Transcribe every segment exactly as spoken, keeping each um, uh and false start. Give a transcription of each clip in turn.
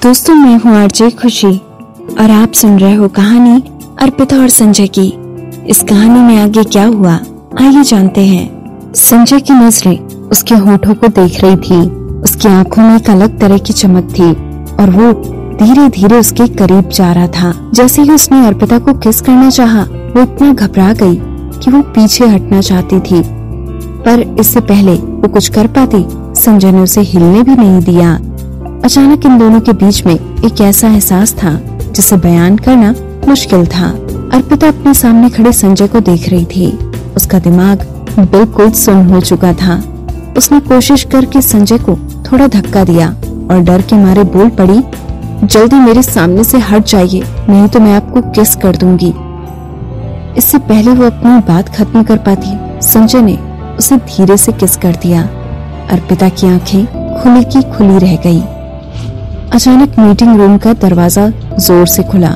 दोस्तों, मैं हूँ आरजे खुशी और आप सुन रहे हो कहानी अर्पिता और संजय की। इस कहानी में आगे क्या हुआ, आइए जानते हैं। संजय की नजरें उसके होठों को देख रही थी। उसकी आंखों में एक अलग तरह की चमक थी और वो धीरे धीरे उसके करीब जा रहा था। जैसे ही उसने अर्पिता को किस करना चाहा, वो इतना घबरा गई कि वो पीछे हटना चाहती थी, पर इससे पहले वो कुछ कर पाती, संजय ने उसे हिलने भी नहीं दिया। अचानक इन दोनों के बीच में एक ऐसा एहसास था जिसे बयान करना मुश्किल था। अर्पिता अपने सामने खड़े संजय को देख रही थी। उसका दिमाग बिल्कुल सुन्न हो चुका था। उसने कोशिश करके संजय को थोड़ा धक्का दिया और डर के मारे बोल पड़ी, जल्दी मेरे सामने से हट जाइए, नहीं तो मैं आपको किस कर दूंगी। इससे पहले वो अपनी बात खत्म कर पाती, संजय ने उसे धीरे से किस कर दिया। अर्पिता की आंखें खुली की खुली रह गई। अचानक मीटिंग रूम का दरवाजा जोर से खुला।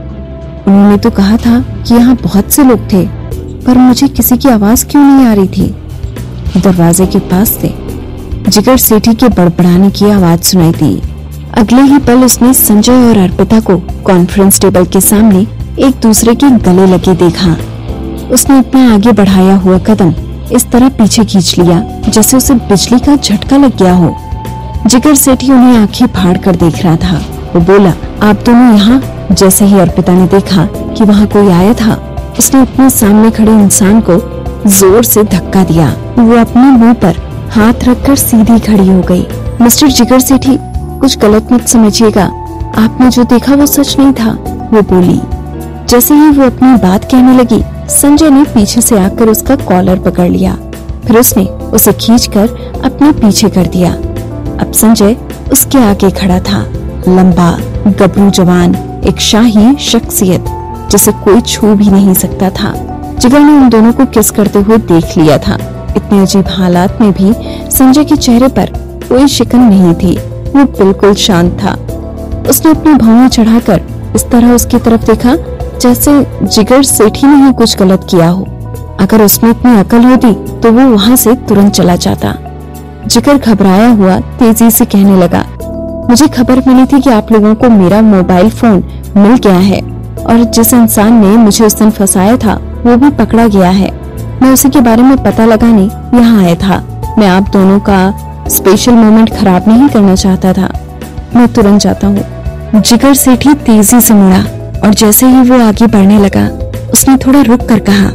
उन्होंने तो कहा था कि यहाँ बहुत से लोग थे, पर मुझे किसी की आवाज क्यों नहीं आ रही थी। दरवाजे के पास से जिगर सेठी के बड़बड़ाने की आवाज सुनाई दी। अगले ही पल उसने संजय और अर्पिता को कॉन्फ्रेंस टेबल के सामने एक दूसरे के गले लगे देखा। उसने अपना आगे बढ़ाया हुआ कदम इस तरह पीछे खींच लिया जैसे उसे बिजली का झटका लग गया हो। जिगर सेठी उन्हें आंखें फाड़ कर देख रहा था। वो बोला, आप दोनों यहाँ? जैसे ही अर्पिता ने देखा कि वहाँ कोई आया था, उसने अपने सामने खड़े इंसान को जोर से धक्का दिया। वो अपने मुंह पर हाथ रखकर सीधी खड़ी हो गई। मिस्टर जिगर सेठी, कुछ गलत मत समझिएगा, आपने जो देखा वो सच नहीं था, वो बोली। जैसे ही वो अपनी बात कहने लगी, संजय ने पीछे से आकर उसका कॉलर पकड़ लिया। फिर उसने उसे खींचकर अपने पीछे कर दिया। अब संजय उसके आगे खड़ा था, लंबा गबरू जवान, एक शाही शख्सियत जिसे कोई छू भी नहीं सकता था। जिगर ने उन दोनों को किस करते हुए देख लिया था। इतने अजीब हालात में भी संजय के चेहरे पर कोई शिकन नहीं थी। वो बिल्कुल शांत था। उसने अपनी भौहें चढ़ाकर इस तरह उसकी तरफ देखा जैसे जिगर सेठी ने ही कुछ गलत किया हो। अगर उसमें इतनी अकल होती तो वो वहाँ से तुरंत चला जाता। जिगर घबराया हुआ तेजी से कहने लगा, मुझे खबर मिली थी कि आप लोगों को मेरा मोबाइल फोन मिल गया है और जिस इंसान ने मुझे उस दिन फंसाया था वो भी पकड़ा गया है। मैं उसी के बारे में पता लगाने यहाँ आया था। मैं आप दोनों का स्पेशल मोमेंट खराब नहीं करना चाहता था। मैं तुरंत जाता हूँ। जिगर सेठी तेजी से मुड़ा और जैसे ही वो आगे बढ़ने लगा, उसने थोड़ा रुक कर कहा,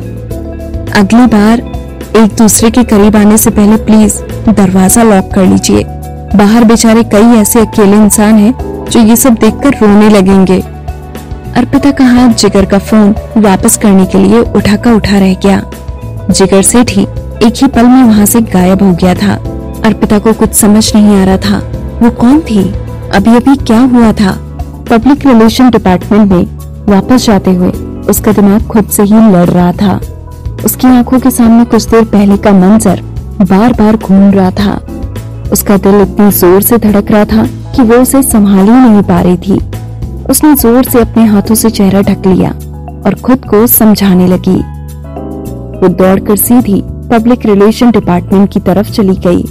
अगली बार एक दूसरे के करीब आने से पहले प्लीज दरवाजा लॉक कर लीजिए। बाहर बेचारे कई ऐसे अकेले इंसान हैं जो ये सब देखकर रोने लगेंगे। अर्पिता का हाथ जिगर का फोन वापस करने के लिए उठा का उठा रह गया। जिगर सेठी एक ही पल में वहाँ से गायब हो गया था। अर्पिता को कुछ समझ नहीं आ रहा था, वो कौन थी, अभी अभी क्या हुआ था। पब्लिक रिलेशन डिपार्टमेंट में वापस जाते हुए उसका दिमाग खुद से ही लड़ रहा था। उसकी आंखों के सामने कुछ देर पहले का मंजर बार बार घूम रहा था। उसका दिल इतनी जोर से धड़क रहा था कि वो उसे संभाल ही नहीं पा रही थी। उसने जोर से अपने हाथों से चेहरा ढक लिया और खुद को समझाने लगी। वो दौड़कर सीधी पब्लिक रिलेशन डिपार्टमेंट की तरफ चली गई।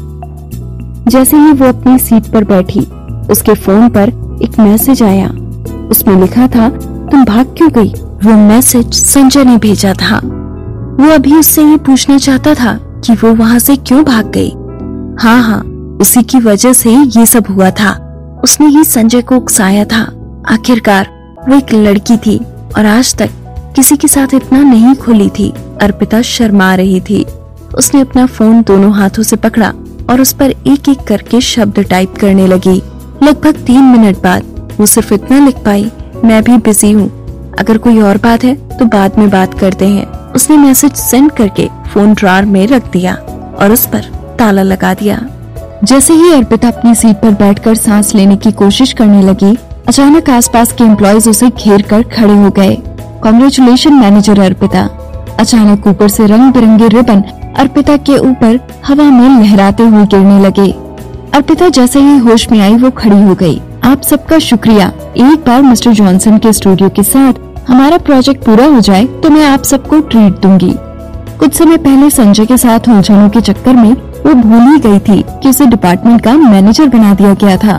जैसे ही वो अपनी सीट पर बैठी, उसके फोन पर एक मैसेज आया। उसमें लिखा था, तुम भाग क्यों गई? वो मैसेज संजय ने भेजा था। वो अभी उससे ये पूछना चाहता था कि वो वहाँ से क्यों भाग गई। हाँ हाँ, उसी की वजह से ये सब हुआ था। उसने ही संजय को उकसाया था। आखिरकार वो एक लड़की थी और आज तक किसी के साथ इतना नहीं खुली थी। अर्पिता शर्मा रही थी। उसने अपना फोन दोनों हाथों से पकड़ा और उस पर एक एक करके शब्द टाइप करने लगी। लगभग तीन मिनट बाद वो सिर्फ इतना लिख पाई, मैं भी बिजी हूँ, अगर कोई और बात है तो बाद में बात करते हैं। उसने मैसेज सेंड करके फोन ड्रॉअर में रख दिया और उस पर ताला लगा दिया। जैसे ही अर्पिता अपनी सीट पर बैठकर सांस लेने की कोशिश करने लगी, अचानक आसपास के एम्प्लॉयज उसे घेर कर खड़े हो गए। Congratulation manager Arpita. अचानक ऊपर से रंग बिरंगे रिबन अर्पिता के ऊपर हवा में लहराते हुए गिरने लगे। अर्पिता जैसे ही होश में आई वो खड़ी हो गई। आप सबका शुक्रिया। एक बार मिस्टर जॉनसन के स्टूडियो के साथ हमारा प्रोजेक्ट पूरा हो जाए तो मैं आप सबको ट्रीट दूंगी। कुछ समय पहले संजय के साथ उलझनों के चक्कर में वो भूल ही गई थी कि उसे डिपार्टमेंट का मैनेजर बना दिया गया था।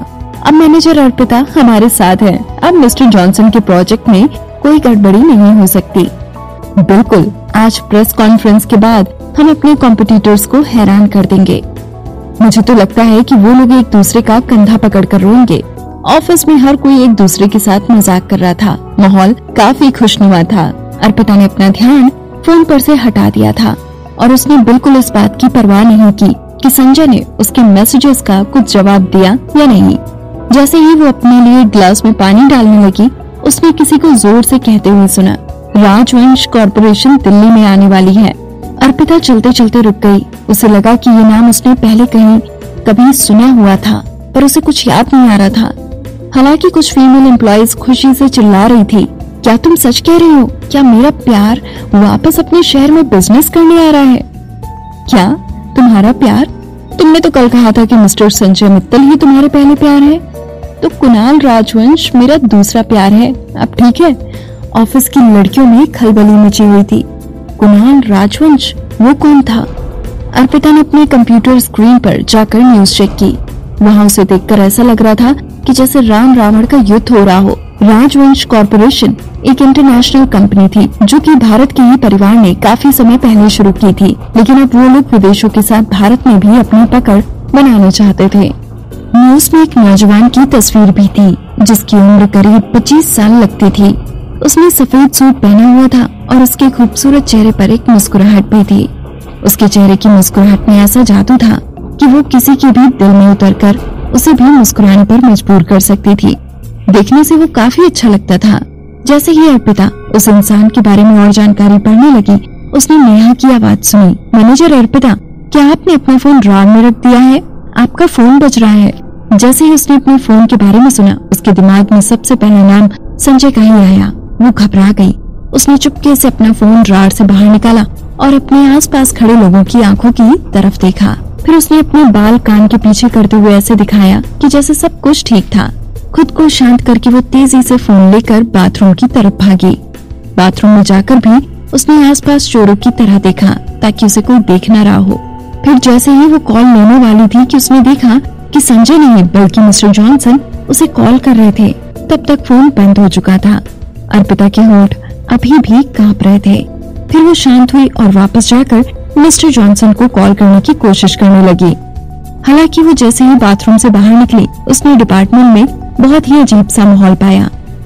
अब मैनेजर अर्पिता हमारे साथ है। अब मिस्टर जॉनसन के प्रोजेक्ट में कोई गड़बड़ी नहीं हो सकती। बिल्कुल, आज प्रेस कॉन्फ्रेंस के बाद हम अपने कॉम्पिटिटर्स को हैरान कर देंगे। मुझे तो लगता है कि वो लोग एक दूसरे का कंधा पकड़कर रोएंगे। ऑफिस में हर कोई एक दूसरे के साथ मजाक कर रहा था। माहौल काफी खुशनुमा था। अर्पिता ने अपना ध्यान फोन पर से हटा दिया था और उसने बिल्कुल इस बात की परवाह नहीं की कि संजय ने उसके मैसेजेस का कुछ जवाब दिया या नहीं। जैसे ही वो अपने लिए ग्लास में पानी डालने लगी, उसने किसी को जोर से कहते हुए सुना, राजवंश कॉर्पोरेशन दिल्ली में आने वाली है। अर्पिता चलते चलते रुक गई। उसे लगा कि ये नाम उसने पहले कहीं कभी सुना हुआ था, पर उसे कुछ याद नहीं आ रहा था। हालांकि कुछ फीमेल एम्प्लॉइज खुशी से चिल्ला रही थी, क्या तुम सच कह रही हो? क्या मेरा प्यार वापस अपने शहर में बिजनेस करने आ रहा है? क्या तुम्हारा प्यार? तुमने तो कल कहा था कि मिस्टर संजय मित्तल ही तुम्हारे पहले प्यार है। तो कुणाल राजवंश मेरा दूसरा प्यार है। अब ठीक है। ऑफिस की लड़कियों में खलबली मची हुई थी। कुणाल राजवंश, वो कौन था? अर्पिता ने अपने कंप्यूटर स्क्रीन पर जाकर न्यूज चेक की। वहाँ उसे देखकर ऐसा लग रहा था कि जैसे राम रावण का युद्ध हो रहा हो। राजवंश कॉर्पोरेशन एक इंटरनेशनल कंपनी थी जो कि भारत के ही परिवार ने काफी समय पहले शुरू की थी, लेकिन अब वो लोग विदेशों के साथ भारत में भी अपनी पकड़ बनाना चाहते थे। न्यूज में एक नौजवान की तस्वीर भी थी जिसकी उम्र करीब पच्चीस साल लगती थी। उसने सफेद सूट पहना हुआ था और उसके खूबसूरत चेहरे पर एक मुस्कुराहट भी थी। उसके चेहरे की मुस्कुराहट में ऐसा जादू था कि वो किसी के भी दिल में उतरकर उसे भी मुस्कुराने पर मजबूर कर सकती थी। देखने से वो काफी अच्छा लगता था। जैसे ही अर्पिता उस इंसान के बारे में और जानकारी पढ़ने लगी, उसने नेहा की आवाज सुनी, मैनेजर अर्पिता, क्या आपने अपना फोन ड्रॉर में रख दिया है? आपका फोन बज रहा है। जैसे ही उसने अपने फोन के बारे में सुना, उसके दिमाग में सबसे पहला नाम संजय का ही आया। वो घबरा गई। उसने चुपके से अपना फोन ड्रॉर से बाहर निकाला और अपने आसपास खड़े लोगों की आंखों की तरफ देखा। फिर उसने अपने बाल कान के पीछे करते हुए ऐसे दिखाया कि जैसे सब कुछ ठीक था। खुद को शांत करके वो तेजी से फोन लेकर बाथरूम की तरफ भागी। बाथरूम में जाकर भी उसने आसपास चोरों की तरह देखा ताकि उसे कोई देख न रहा हो। फिर जैसे ही वो कॉल लेने वाली थी कि उसने देखा कि संजय नहीं बल्कि मिस्टर जॉनसन उसे कॉल कर रहे थे। तब तक फोन बंद हो चुका था। अर्पिता के होंठ अभी भी कांप रहे थे। फिर वो शांत हुई और वापस जाकर मिस्टर जॉनसन को कॉल करने की कोशिश करने लगी। हालांकि वो जैसे ही बाथरूम से बाहर निकली, उसने डिपार्टमेंट में बहुत ही अजीब सा माहौल पाया।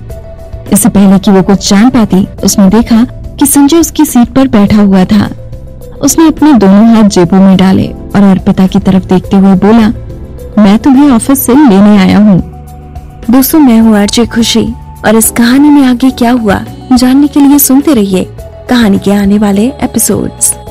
इससे पहले कि वो कुछ जान पाती, उसने देखा कि संजय उसकी सीट पर बैठा हुआ था। उसने अपने दोनों हाथ जेबों में डाले और अर्पिता की तरफ देखते हुए बोला, मैं तुम्हें ऑफिस से लेने आया हूँ। दोस्तों, मैं हूँ आरजे खुशी और इस कहानी में आगे क्या हुआ जानने के लिए सुनते रहिए कहानी के आने वाले एपिसोड्स।